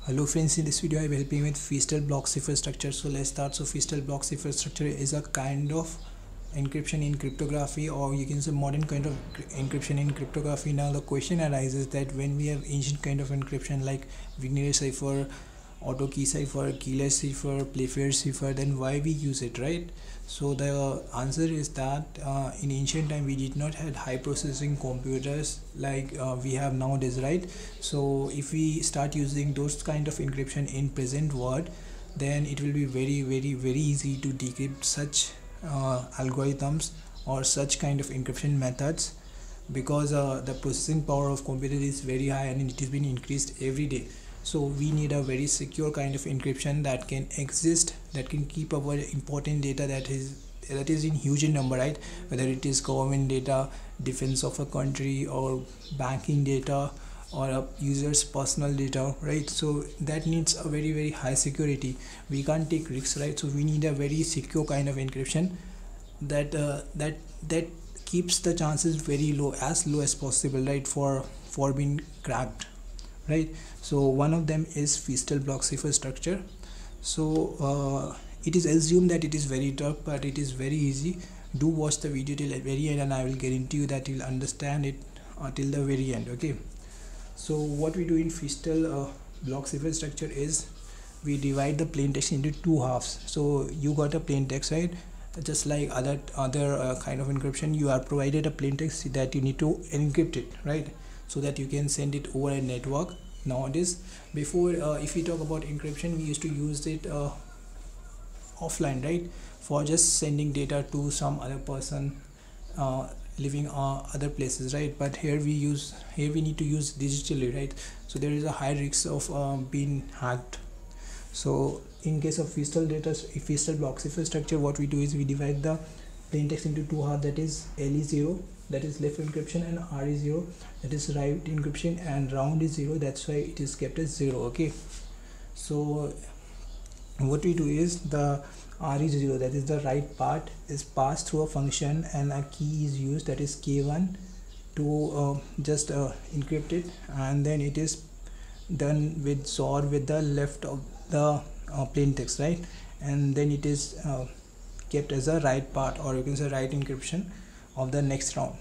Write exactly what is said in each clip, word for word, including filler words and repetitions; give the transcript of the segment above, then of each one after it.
Hello friends, in this video I will helping with Feastel block cipher structure. So let's start. So Feastel block cipher structure is a kind of encryption in cryptography, or you can say modern kind of encryption in cryptography. Now the question arises that when we have ancient kind of encryption like Vignere cipher, auto key cipher, keyless cipher, Playfair cipher, then why we use it, right? So the answer is that uh, in ancient time we did not have high processing computers like uh, we have nowadays, right? So if we start using those kind of encryption in present world, then it will be very very very easy to decrypt such uh, algorithms or such kind of encryption methods, because uh, the processing power of computer is very high and it has been increased every day. So we need a very secure kind of encryption that can exist, that can keep our important data that is that is in huge number, right? Whether it is government data, defense of a country, or banking data, or a user's personal data, right? So that needs a very very high security. We can't take risks, right? So we need a very secure kind of encryption that uh, that that keeps the chances very low, as low as possible, right, for for being cracked, right? So one of them is Feastel block cipher structure. So uh, it is assumed that it is very tough, but it is very easy. Do watch the video till the very end and I will guarantee you that you'll understand it uh, till the very end. Okay, so what we do in Feastel uh, block cipher structure is we divide the plain text into two halves. So you got a plain text, right? Just like other other uh, kind of encryption, you are provided a plain text that you need to encrypt it, right, so that you can send it over a network. Nowadays, before uh, if we talk about encryption, we used to use it uh, offline, right, for just sending data to some other person uh, living uh, other places, right? But here we use here we need to use digitally, right? So there is a high risk of uh, being hacked. So in case of Feastel data, Feastel block cipher structure, what we do is we divide the plain text into two halves, that is L E zero, that is left encryption, and R E zero, that is right encryption, and round is zero, that's why it is kept as zero. Okay, so what we do is the R E zero, that is the right part, is passed through a function and a key is used, that is K one, to uh, just uh, encrypt it, and then it is done with X O R with the left of the uh, plain text, right? And then it is uh, kept as a right part, or you can say right encryption of the next round.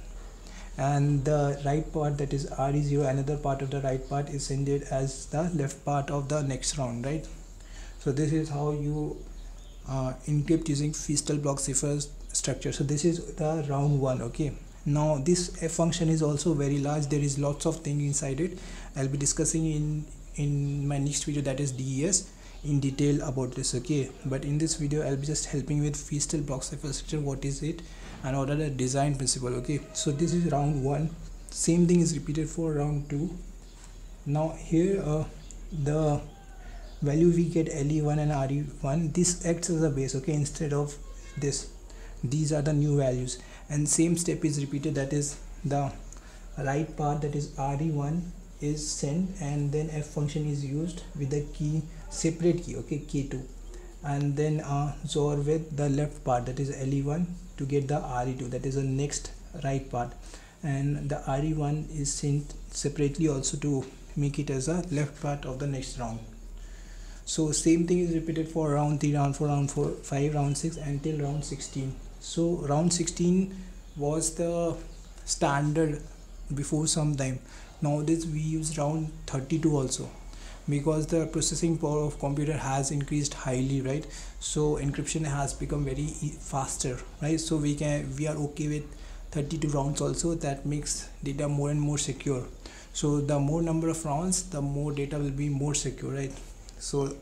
And the right part, that is R E zero, another part of the right part, is sent as the left part of the next round, right? So this is how you uh, encrypt using Feastel block cipher structure. So this is the round one. Okay, now this F function is also very large. There is lots of things inside it. I'll be discussing in in my next video, that is D E S, in detail about this. Okay, but in this video I'll be just helping with Feastel block cipher structure, what is it and what are the design principle. Okay, so this is round one. Same thing is repeated for round two. Now here uh, the value we get L E one and R E one, this acts as a base. Okay, instead of this, these are the new values, and same step is repeated, that is the right part, that is R E one, is sent, and then F function is used with the key, separate key, okay, K two, and then uh, X O R with the left part, that is L E one, to get the R E two, that is the next right part, and the R E one is sent separately also to make it as a left part of the next round. So same thing is repeated for round three, round four, round four, five, round six, until round sixteen. So round sixteen was the standard before some time. Nowadays we use round thirty-two also, because the processing power of computer has increased highly, right? So encryption has become very faster, right? So we can we are okay with thirty-two rounds also. That makes data more and more secure. So the more number of rounds, the more data will be more secure, right? So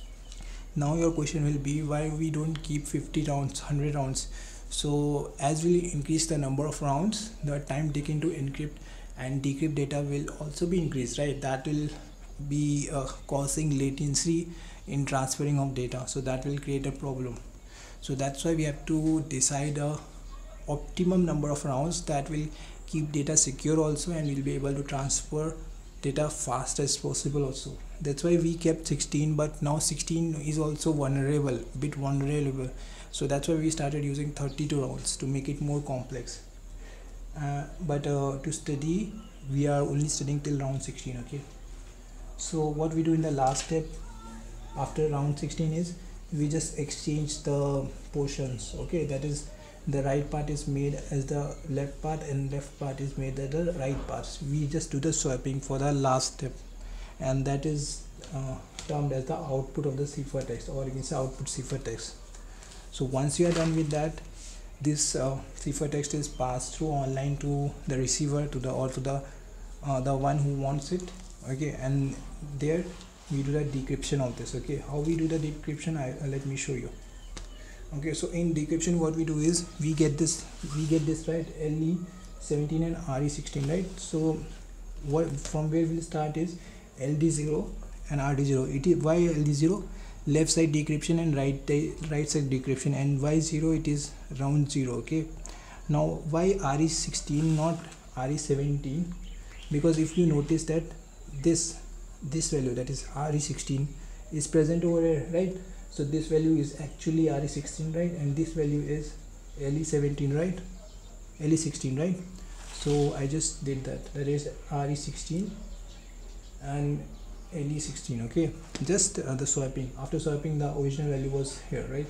now your question will be, why we don't keep fifty rounds, one hundred rounds? So as we increase the number of rounds, the time taken to encrypt and decrypt data will also be increased, right? That will be uh, causing latency in transferring of data, so that will create a problem. So that's why we have to decide a optimum number of rounds that will keep data secure also, and we'll be able to transfer data fast as possible also. That's why we kept sixteen, but now sixteen is also vulnerable, bit vulnerable. So that's why we started using thirty-two rounds to make it more complex. Uh, but uh, to study, we are only studying till round sixteen. Okay, So what we do in the last step after round sixteen is we just exchange the portions. Okay, that is, the right part is made as the left part and left part is made as the right parts. We just do the swapping for the last step, and that is uh, termed as the output of the ciphertext, or you can say output ciphertext. So once you are done with that, this uh, ciphertext is passed through online to the receiver, to the or to the uh, the one who wants it. Okay, and there we do the decryption of this. Okay, how we do the decryption, I uh, let me show you. Okay, so in decryption what we do is we get this we get this right, L E seventeen and R E sixteen, right? So what from where we'll start is L D zero and R D zero. It is why L D zero, left side decryption and right right side decryption, and Y zero it is round zero. Okay, now why R E sixteen not R E seventeen? Because if you notice that this this value, that is R E sixteen, is present over here, right? So this value is actually R E sixteen, right? And this value is L E seventeen, right? L E sixteen, right? So I just did that. That is R E sixteen and L E sixteen. Okay, just uh, the swapping. After swapping, the original value was here, right?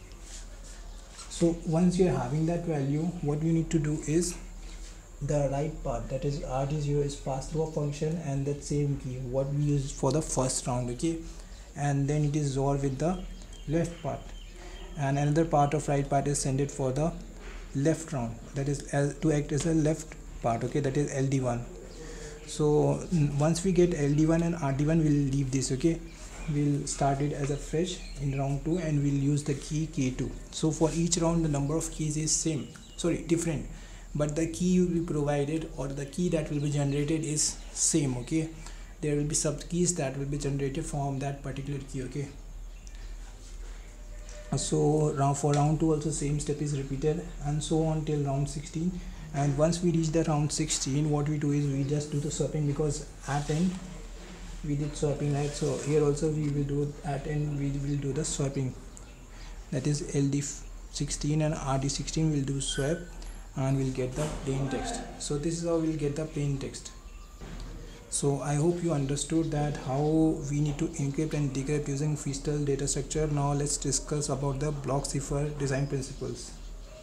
So once you're having that value, what you need to do is the right part, that is R D zero, is passed through a function and that same key what we used for the first round. Okay, and then it is resolved with the left part, and another part of right part is sent it for the left round, that is L, to act as a left part. Okay, that is L D one. So once we get L D one and R D one, we'll leave this. Okay, we'll start it as a fresh in round two, and we'll use the key K two. So for each round the number of keys is same, sorry different, but the key will be provided, or the key that will be generated is same. Okay, there will be sub keys that will be generated from that particular key. Okay, so round for round two also same step is repeated, and so on till round sixteen. And once we reach the round sixteen, what we do is we just do the swapping, because at end we did swapping, right? So here also we will do at end we will do the swapping, that is L D sixteen and R D sixteen will do swap, and we'll get the plain text. So this is how we'll get the plain text. So I hope you understood that how we need to encrypt and decrypt using Feastel data structure. Now let's discuss about the block cipher design principles.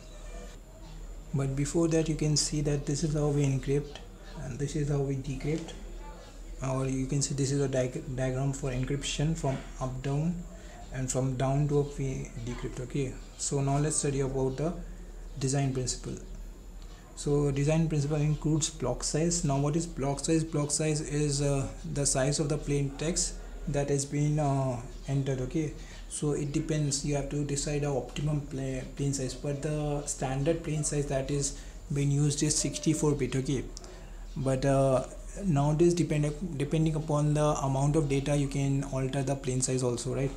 But before that, you can see that this is how we encrypt and this is how we decrypt, or you can see this is a di diagram for encryption from up down and from down to up we decrypt. Okay, so now let's study about the design principle. So design principle includes block size. Now what is block size? Block size is uh, the size of the plain text that has been uh, entered. Okay, so it depends, you have to decide a optimum play, plain size, but the standard plain size that is being used is sixty-four bit. Okay, but uh, nowadays depend depending upon the amount of data you can alter the plain size also, right?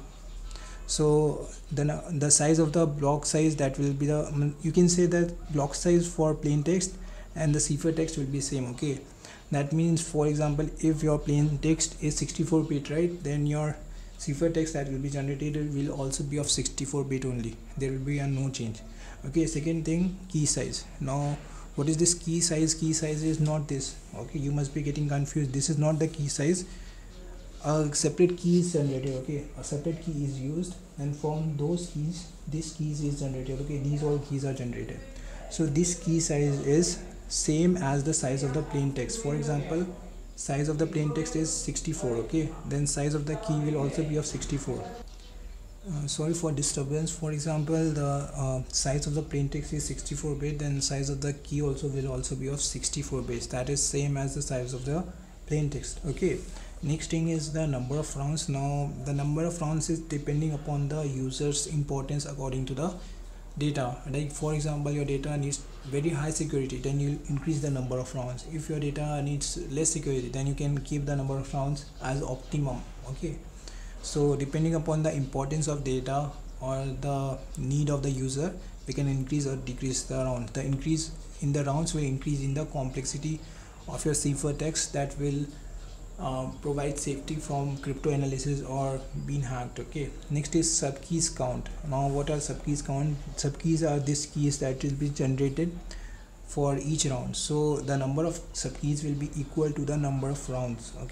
So then uh, the size of the block size, that will be the, you can say that block size for plain text and the ciphertext will be same. Okay, that means, for example, if your plain text is sixty-four bit, right, then your ciphertext that will be generated will also be of sixty-four bit only. There will be a no change. Okay, second thing, key size. Now what is this key size? Key size is not this. Okay, you must be getting confused. This is not the key size. A separate key is generated. Okay, a separate key is used, and from those keys this keys is generated. Okay, these all keys are generated. So this key size is same as the size of the plain text. For example, size of the plain text is sixty-four. Okay, then size of the key will also be of sixty-four. Uh, sorry for disturbance. For example, the uh, size of the plain text is sixty-four bit, then size of the key also will also be of sixty-four bits. That is same as the size of the plain text. Okay, next thing is the number of rounds. Now the number of rounds is depending upon the user's importance according to the data. Like for example, your data needs very high security, then you increase the number of rounds. If your data needs less security, then you can keep the number of rounds as optimum. Okay, so depending upon the importance of data or the need of the user, we can increase or decrease the round. The increase in the rounds will increase in the complexity of your ciphertext, that will Uh, provide safety from crypto analysis or being hacked. Okay, next is subkeys count. Now what are subkeys count? Subkeys are these keys that will be generated for each round. So the number of subkeys will be equal to the number of rounds. Okay,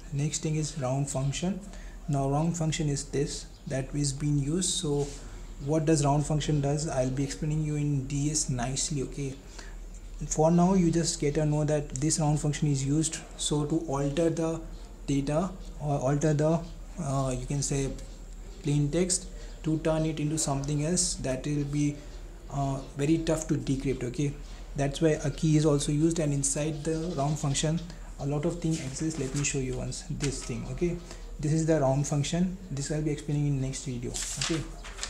Next thing is round function. Now round function is this that is being used. So what does round function does, I'll be explaining you in D S nicely. Okay, for now you just get to know that this round function is used so to alter the data or alter the uh, you can say plain text to turn it into something else that will be uh, very tough to decrypt. Okay, that's why a key is also used, and inside the round function a lot of things exist. Let me show you once this thing. Okay, this is the round function. This I'll be explaining in next video. Okay,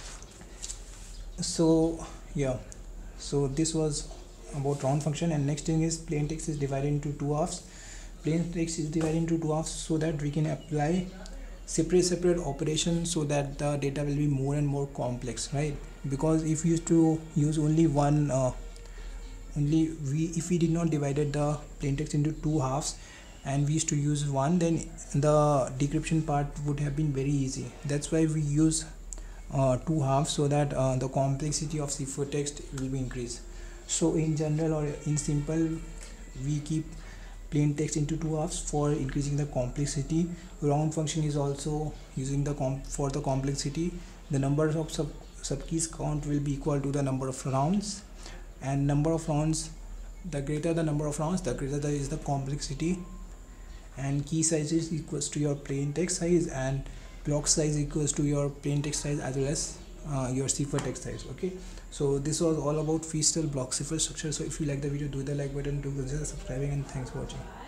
so yeah, so this was about round function. And next thing is plain text is divided into two halves. Plain text is divided into two halves so that we can apply separate separate operations so that the data will be more and more complex, right? Because if we used to use only one uh, only we if we did not divided the plain text into two halves and we used to use one, then the decryption part would have been very easy. That's why we use uh, two halves so that uh, the complexity of ciphertext will be increased. So in general or in simple, we keep plain text into two halves for increasing the complexity. Round function is also using the comp for the complexity. The number of sub subkeys count will be equal to the number of rounds, and number of rounds, the greater the number of rounds, the greater the is the complexity. And key size is equals to your plain text size, and block size equals to your plain text size as well as uh, your ciphertext size. Okay, so this was all about Feastel block cipher structure. So if you like the video, do the like button, do consider subscribing, and thanks for watching.